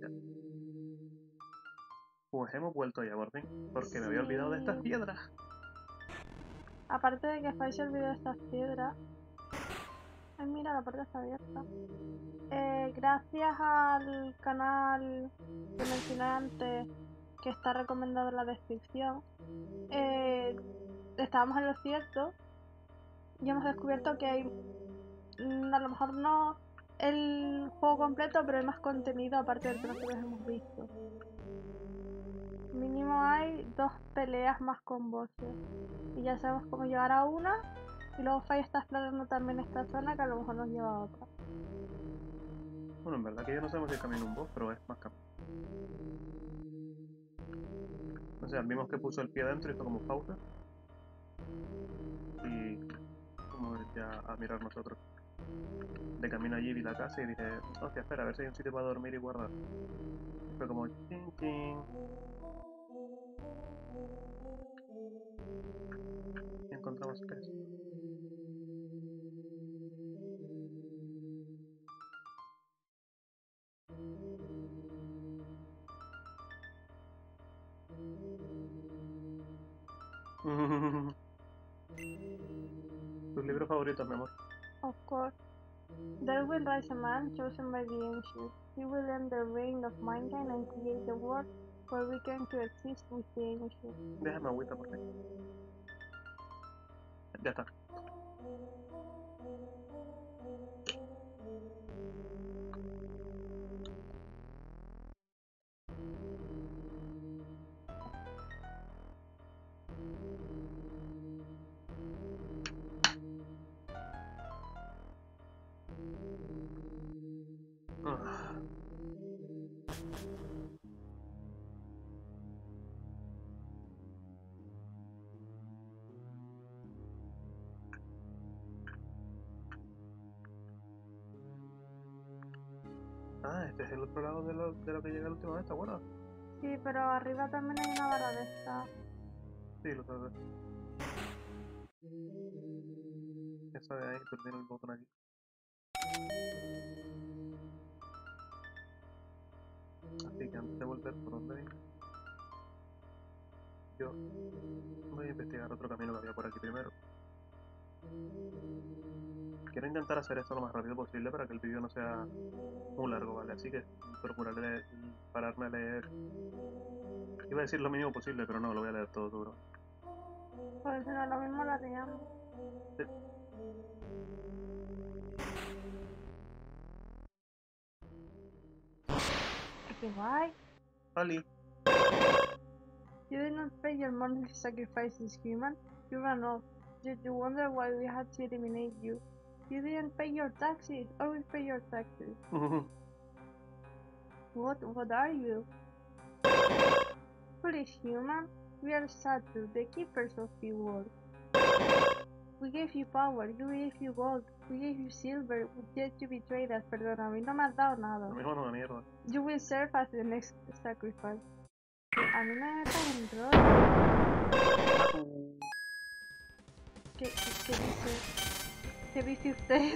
Ya. Pues hemos vuelto ya por fin, porque me había olvidado de estas piedras. Aparte de que Fai se olvidó de estas piedras. Ay, mira, la puerta está abierta. Gracias al canal que mencioné antes, que está recomendado en la descripción, estábamos en lo cierto y hemos descubierto que hay, a lo mejor no el juego completo, pero hay más contenido aparte del que nosotros hemos visto. Mínimo hay 2 peleas más con bosses y ya sabemos cómo llegar a una, y luego Fai está explorando también esta zona que a lo mejor nos lleva a otra. Bueno, en verdad que ya no sabemos si es camino un boss, pero es más camino. O sea, vimos que puso el pie adentro y hizo como pausa. Y como ya a mirar nosotros. De camino allí vi la casa y dije, hostia, espera, a ver si hay un sitio para dormir y guardar. Y fue como, chin, chin. Y encontramos 3. Tus libros favoritos, mi amor. Of course, there will rise a man chosen by the ancients. He will end the reign of mankind and create the world where we can coexist with the ancients. Déjame agüita por fin. Ya está. Ah. Ah, este es el otro lado de lo que llega la última vez, ¿te acuerdas? Sí, pero arriba también hay una barra de esta. Sí, lo sabes. Esa de ahí, pero tiene el botón aquí. Así que antes de volver por donde vine, yo voy a investigar otro camino que había por aquí primero. Quiero intentar hacer esto lo más rápido posible para que el vídeo no sea muy largo, ¿vale? Así que procuraré pararme a leer. Iba a decir lo mínimo posible, pero no, lo voy a leer todo seguro. Pues si no, lo mismo la liamos. Sí. Okay, why? Ali. You did not pay your monthly sacrifices, human. You ran off. Did you wonder why we had to eliminate you? You didn't pay your taxes. Always pay your taxes. What are you? Foolish human. We are Satu, the keepers of the world. We gave you power, you gave you gold, we gave you silver, yet you betrayed us. Perdona, a mí no me has dado nada. Lo mismo no me mierda. You will serve as the next sacrifice. A mí me metas en rollo. ¿Qué dice? ¿Qué dice usted?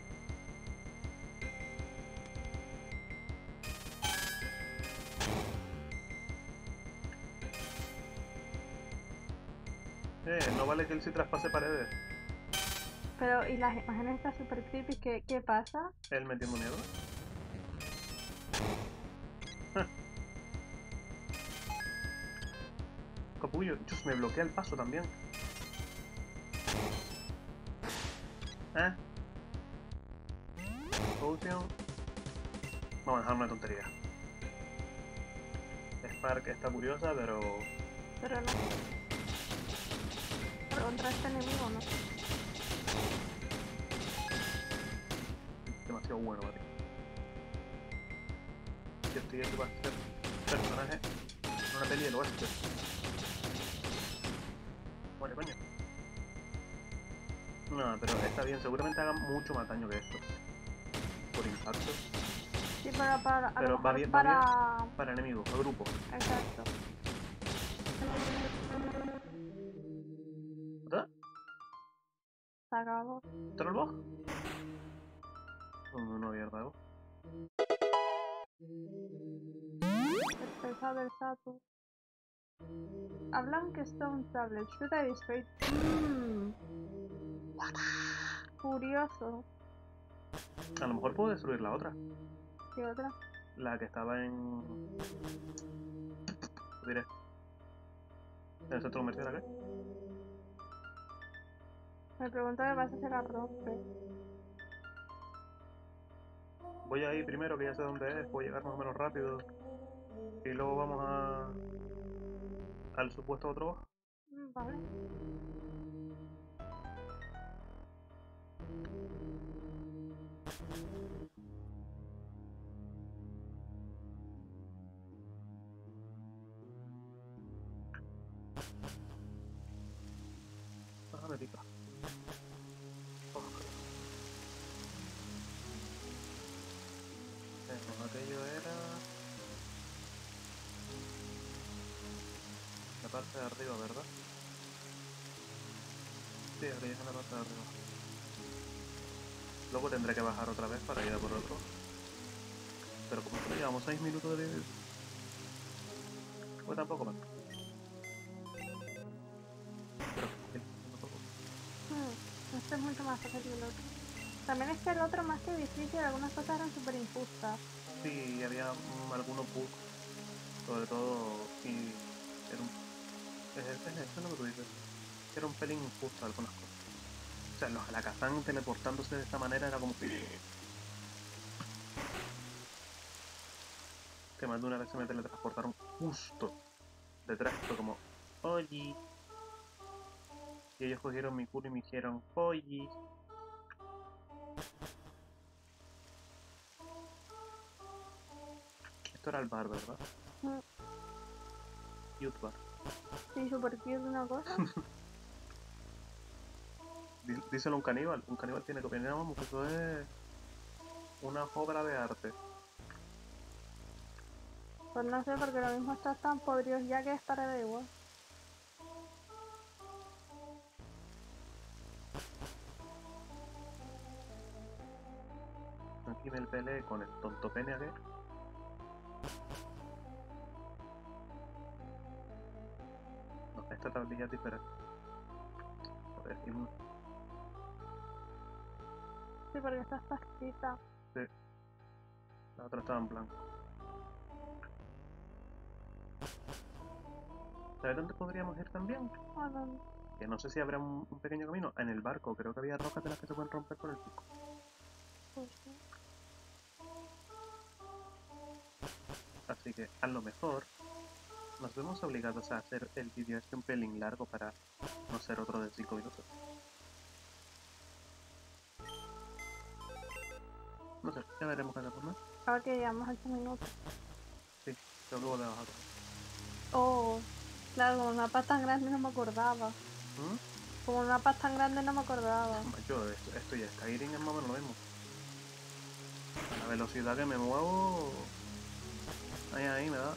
No vale que él sí traspase paredes. Pero, ¿y las imágenes estas super creepy? ¿Qué pasa? Él metiendo miedo. Capullo, Dios, me bloquea el paso también. Potion. Vamos a dejar una tontería. Spark está curiosa, pero... Pero no. Pero contra este enemigo, ¿no? Es demasiado bueno, ¿vale? Yo estoy aquí para ser personaje en una peli del oeste. Bueno, coño. No, pero está bien, seguramente haga mucho más daño que esto. Por impacto. Sí, pero para, a lo Pero va mejor bien, para... va bien para enemigos, a grupo. Exacto. ¿Verdad? Se acabó. ¿Te lo boss? No había algo. Pesado del Satu. Hablan que Stone Tablet. Should I destroy? Curioso. A lo mejor puedo destruir la otra. ¿Qué otra? La que estaba en... diré. ¿En el centro comercial acá? Me pregunto qué pasa si la rompe. Voy ahí primero, que ya sé dónde es. Puedo llegar más o menos rápido. Y luego vamos al supuesto otro boss. Vale. Ah, me pica. Oh, aquello era... la parte de arriba, ¿verdad? Sí, aquello es en la parte de arriba. Luego tendré que bajar otra vez para ir a por otro. Pero como solo llevamos 6 minutos de vídeo, pues tampoco más. Pero sí, tampoco. Este es mucho más fácil que el otro. También es que el otro, más que difícil, algunas cosas eran súper injustas. Sí, había algunos bugs, sobre todo, y era un... es lo que tú dices. Era un pelín injusto algunas cosas. O sea, los Alakazam teleportándose de esta manera era como que más de una vez se me teletransportaron justo detrás. Fue como, oye. Y ellos cogieron mi culo y me dijeron, oye. Esto era el bar, ¿verdad? Cute bar. Sí, súper cute una cosa. Díselo a un caníbal. Un caníbal tiene que opinar, vamos, que eso es una obra de arte. Pues no sé, porque lo mismo está tan podridos ya que estará igual. Aquí me peleé con el tonto pene aquel. No, esta tablilla es diferente. A ver, Sí, porque esta está escrita. sí, la otra estaba en blanco. ¿Sabes dónde podríamos ir también? ¿A dónde? Que no sé si habrá un pequeño camino. En el barco, creo que había rocas de las que se pueden romper con el pico. Pues sí. Así que a lo mejor nos vemos obligados a hacer el vídeo este un pelín largo para no ser otro de 5 minutos. No sé, ya veremos qué hacemos, ¿no? Ahora que llevamos 8 minutos. Sí, pero luego de bajar. Oh, claro, con una paz tan grande no me acordaba. Con una paz tan grande no me acordaba. Yo esto y Skyrim es más o menos lo mismo. A la velocidad que me muevo... Ahí me da...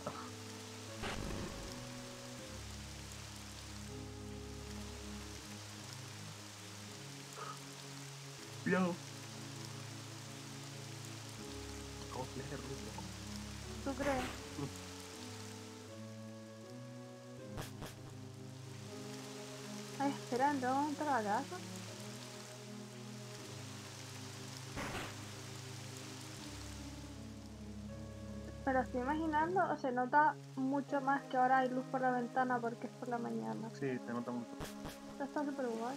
Cuidado. Oh, fleje ruso. ¿Tú crees? Ay, espera, ¿entonces vamos a entrar a la casa? Me lo estoy imaginando, o se nota mucho más que ahora hay luz por la ventana porque es por la mañana. Sí, se nota mucho. Esto está súper guay.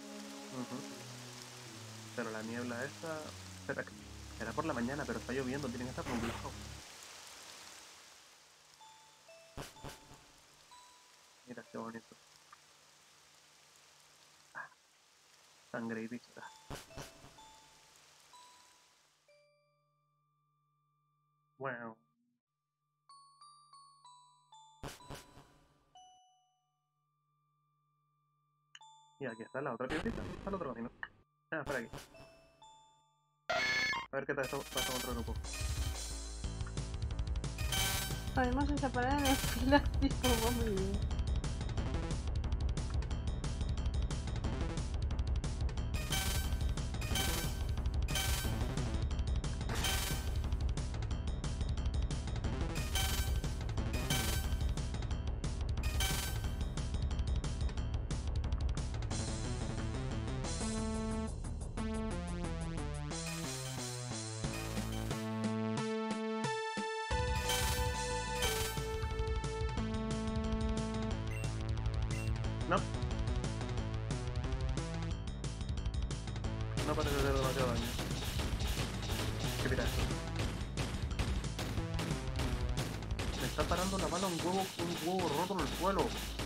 Pero la niebla esta... Espera, era por la mañana, pero está lloviendo, tienen que estar nublados. Mira qué bonito. Sangre y vista. Wow. Y aquí está la otra piedrita, al otro camino. Ah, por aquí. A ver qué tal esto pasa con otro grupo. Lo mismo si se ponen en filas tipo muy bien. No. No parece ser demasiado daño. ¿Qué mira esto? Me está parando la bala un huevo roto en el suelo.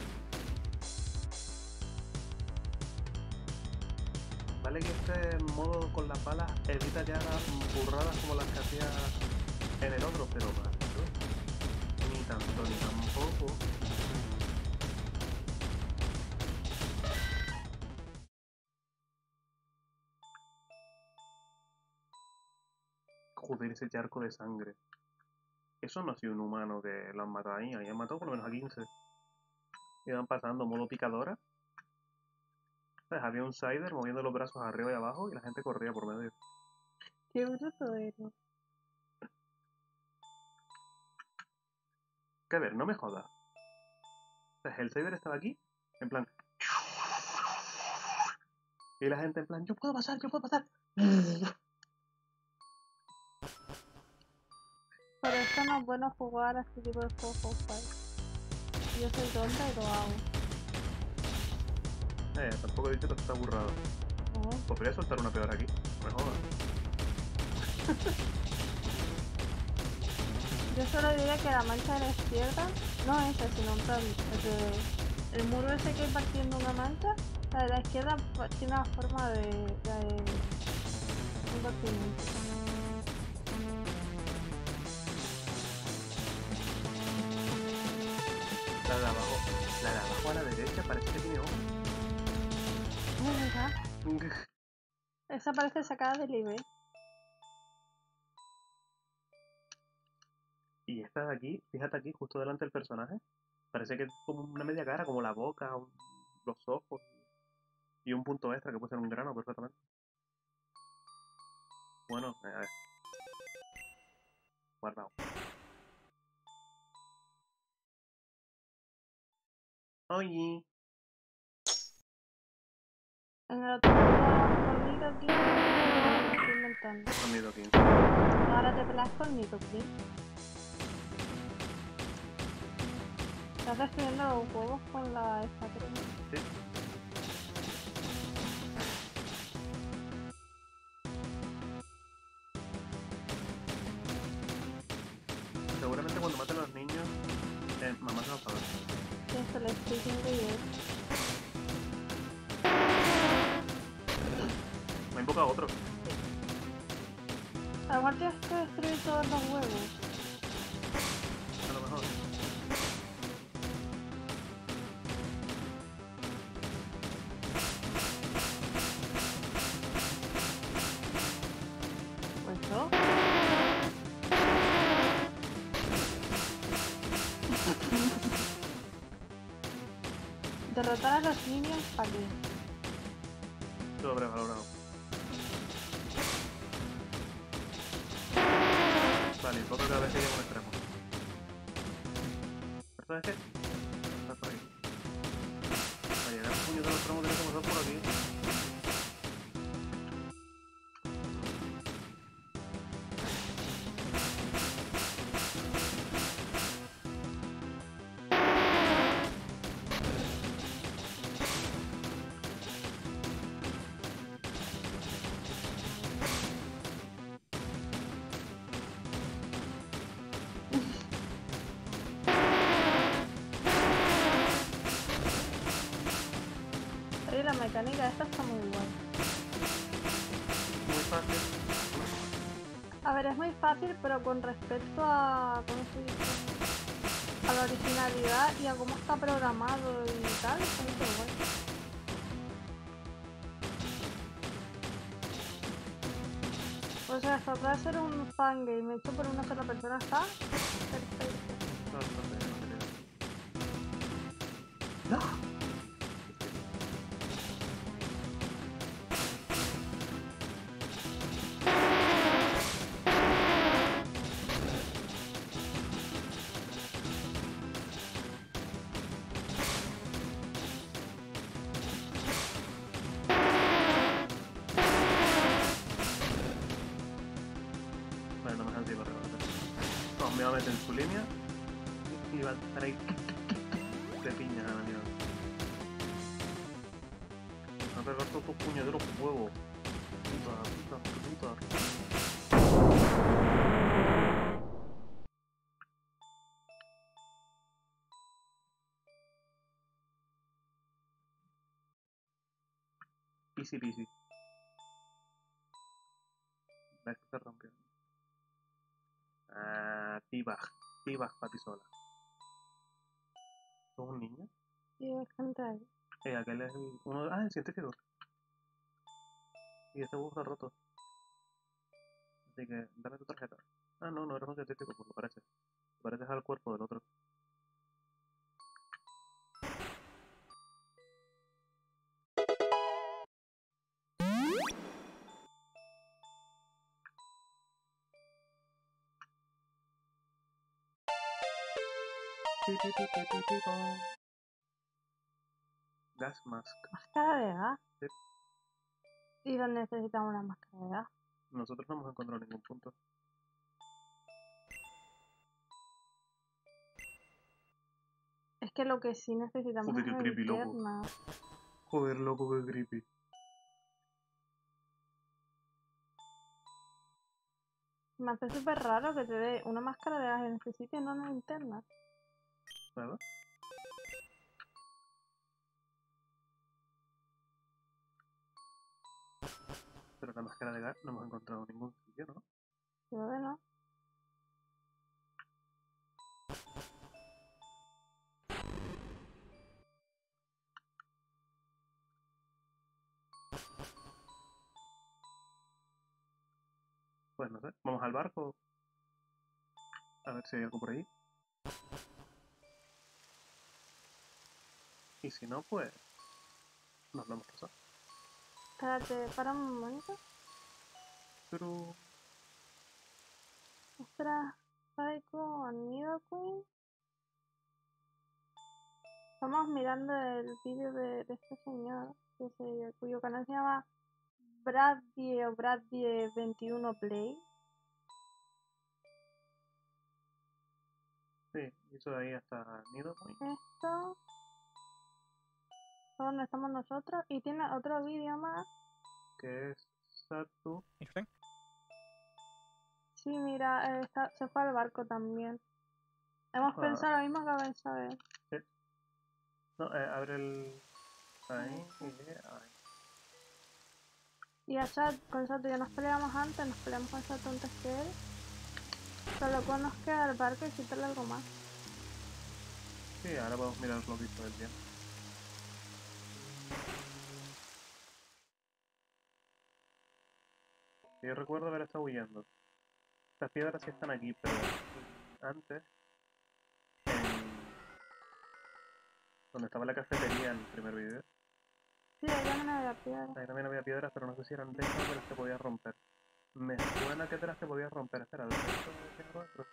Vale que este modo con las balas evita que haga burradas como las que hacía en el otro, pero macho, ni tanto ni tampoco. Joder, ese charco de sangre. Eso no ha sido un humano que lo han matado ahí han matado por lo menos a 15. Iban pasando modo picadora. ¿Sabes? Había un Sider moviendo los brazos arriba y abajo y la gente corría por medio. Qué bruto eres. Que a ver, no me jodas. ¿Sabes? El Sider estaba aquí, en plan. Y la gente en plan, yo puedo pasar, yo puedo pasar. Por eso no es bueno jugar a este tipo de juegos, Yo soy tonta y lo hago. Tampoco he dicho que está burrado. No. Podría soltar una peor aquí, no me jodas. Yo solo diría que la mancha de la izquierda, no esa, sino en plan, el muro ese que hay partiendo una mancha, la de la izquierda tiene la forma de un partimiento. La de abajo a la derecha parece que tiene ojos. Es verdad. Esa parece sacada del eBay. Y esta de aquí, fíjate aquí, justo delante del personaje, parece que es como una media cara, como la boca, los ojos y un punto extra que puede ser un grano perfectamente. Bueno, a ver. Guardado. Oye. En el otro con Nidoking, no estoy inventando. Con Nidoking. Ahora te pelas con Nidoking. Estás destruyendo los huevos con la esta, creo. Sí. Seguramente cuando maten a los niños, mamá se va a saber. Que se le estoy diciendo yo. Me ha invocado otro. A lo mejor tienes que destruir todos los huevos. A lo mejor. Pues no. Derrotar a los niños, ¿para qué? Sobrevalorado. Vale, otro cada vez que llega a un extremo. ¿Pero sabes qué? Estás por aquí. Para llegar al puño de los extremos tienes que pasar por aquí. Oye, la mecánica esta está muy guay. Muy fácil. A ver, es muy fácil, pero con respecto a, ¿cómo se dice? A la originalidad y a cómo está programado y tal, está muy guay. O sea, hasta atrás ser un fangame hecho por una sola persona está perfecto. No. Vale, no me dejan para rematar. No, me va a meter en su línea y va a estar ahí de piña a la mierda. pegar todos tus puñaderos huevos. Puta. Easy peasy. Ves que se rompió. Ah, T-Bag para ti sola. ¿Sos un niño? Sí, es gente ahí. Aquel es el, uno. Ah, el científico. Y ese bus está roto. Así que dame tu tarjeta. Ah, no eres un científico, pues lo parece. Te pareces al cuerpo del otro. Gas mask. Máscara de gas. Sí. ¿Y dónde necesitamos una máscara de gas? Nosotros no hemos encontrado ningún punto. Es que lo que sí necesitamos Joder, qué es creepy, loco. linterna. Joder, loco, qué creepy. Me hace súper raro que te dé una máscara de gas en este sitio y no una linterna. ¿Verdad? Pero la máscara de gas no hemos encontrado en ningún sitio, ¿no? Creo que no. Pues no sé. Vamos al barco. A ver si hay algo por ahí. Y si no, pues nos lo hemos pasado. Espérate, para un momento. Pero Ostras, Psycho, Nidoqueen. Estamos mirando el vídeo de este señor, cuyo canal se llama Bradie o Bradie 21 Play. sí, hizo ahí hasta Nidoqueen. Esto, donde estamos nosotros, y tiene otro vídeo más. Que es Satu. Interesting. Sí, mira, se fue al barco también. Hemos Ah. pensado lo mismo que habéis saber. Sí. No, abre el. Ahí y ahí. Y a con Sato ya nos peleamos antes, nos peleamos con Sato antes que él. Solo que nos queda el barco y quitarle algo más. Sí, ahora podemos mirar los visto del día. Yo recuerdo haber estado huyendo. Estas piedras sí están aquí, pero antes, donde estaba la cafetería en el primer vídeo, Sí, ahí también había piedra. ahí también había piedras, pero no sé si eran de estas de las que podías romper. Me suena que de las que podías romper. Espera, ¿de esto tiene algo dentro?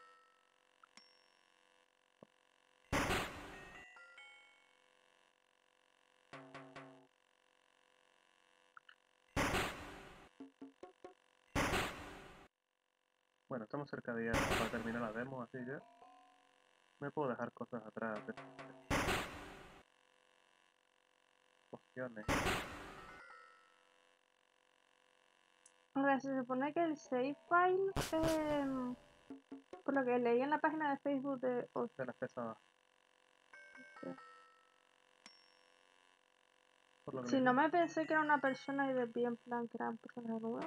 Bueno, estamos cerca de ya para terminar la demo, así que me puedo dejar cosas atrás. Opciones. A ver, se supone que el save file, por lo que leí en la página de Facebook de... De las pesadas. Por lo que Si leí. no me pensé que era una persona y después en plan que eran personas nuevas.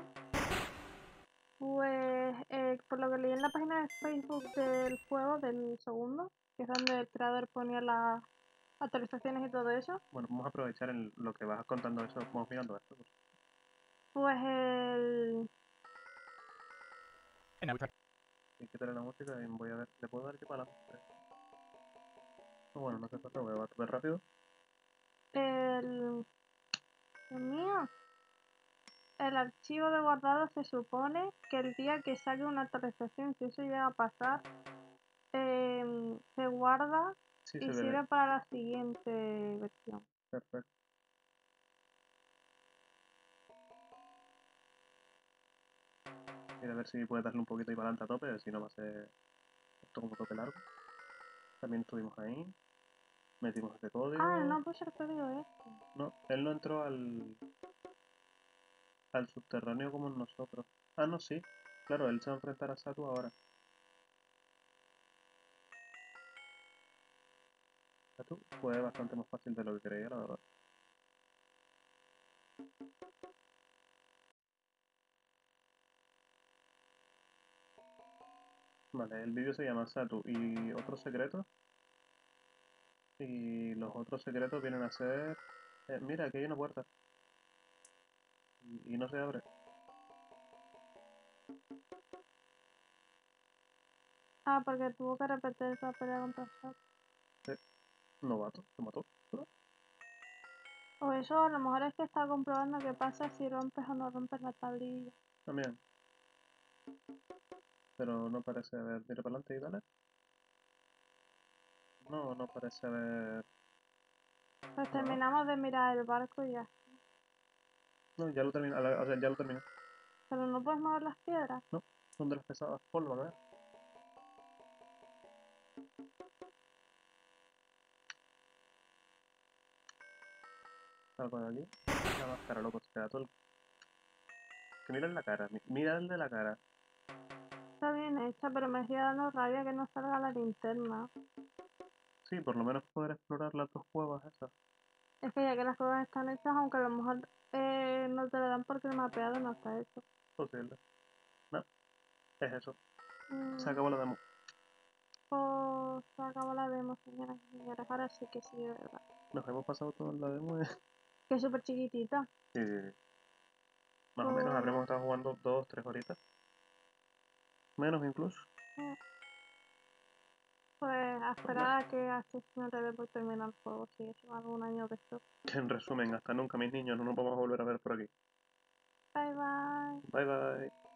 Pues, por lo que leí en la página de Facebook del juego, del segundo, que es donde el creador ponía las actualizaciones y todo eso, Bueno, vamos a aprovechar en lo que vas contando eso, vamos mirando esto. pues el... And now we try. Y quitarle la música y voy a ver, ¿le puedo dar aquí para adelante? No, bueno, no hace falta, voy a ver rápido. el... Dios mío. El archivo de guardado se supone que el día que salga una actualización, si eso llega a pasar, se guarda Sí, y se ve. sirve para la siguiente versión. Perfecto. Mira a ver si puedes darle un poquito y para adelante a tope, si no va a ser esto como tope largo. También estuvimos ahí. Metimos este Ah, código. no puede ser código este. No, él no entró al subterráneo como nosotros. Ah, no, sí. Claro, él se va a enfrentar a Satu ahora. Satu fue bastante más fácil de lo que creía, la verdad. Vale, el vídeo se llama Satu y otros secretos. Y los otros secretos vienen a ser... mira, aquí hay una puerta. Y no se abre. Ah, porque tuvo que repetir esa pelea contra Zack. Novato, se mató. O eso a lo mejor es que está comprobando qué pasa si rompes o no rompes la tablilla. También. Pero no parece haber... Mira para adelante y dale. No, no parece haber... Pues nada. terminamos de mirar el barco y ya. No, ya lo terminé. O sea, ya lo terminé. Pero no puedes mover las piedras. No, son de las pesadas. Ponlo, a ver. Salgo de aquí. La máscara, loco. Se queda todo el... Que miren la cara. Mira el de la cara. Está bien hecha, pero me sigue dando rabia que no salga la linterna. Sí, por lo menos poder explorar las dos cuevas esas. Es que ya que las cosas están hechas, aunque a lo mejor no te lo dan porque el mapeado no está hecho. Posible. No, es eso. Se Mm, acabó la demo. pues se acabó la demo, señoras y señores. Ahora sí que sí, de verdad. Nos hemos pasado toda la demo. Que es súper chiquitita. Sí, más o menos Pues, habremos estado jugando 2, 3 horitas. Menos incluso. eh, pues a Normal. esperar a que Access no te dé por terminar el juego, si eso algún año de esto. Que en resumen, hasta nunca mis niños, no nos vamos a volver a ver por aquí. Bye bye. Bye bye.